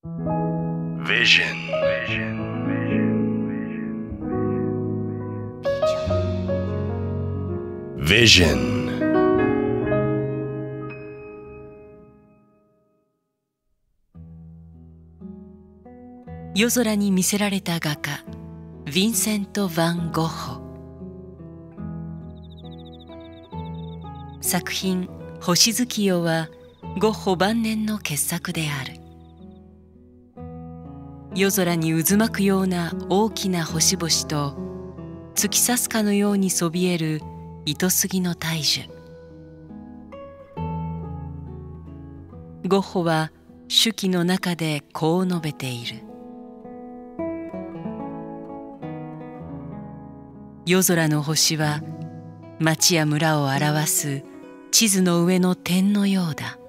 Vision. Vision. 夜空に魅せられた画家ヴィンセント・ヴァン・ゴッホ。作品「星月夜」はゴッホ晩年の傑作である。夜空に渦巻くような大きな星々と突き刺すかのようにそびえる糸杉の大樹。ゴッホは手記の中でこう述べている。夜空の星は町や村を表す地図の上の点のようだ。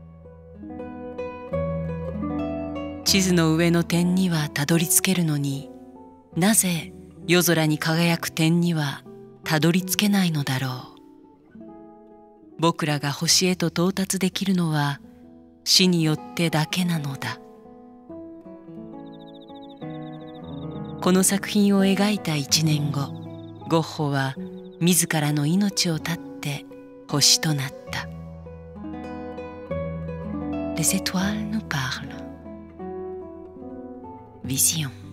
地図の上の点にはたどり着けるのに、なぜ夜空に輝く点にはたどり着けないのだろう。僕らが星へと到達できるのは死によってだけなのだ。この作品を描いた1年後、ゴッホは自らの命を絶って星となった。Les étoiles nous parlent. Vision.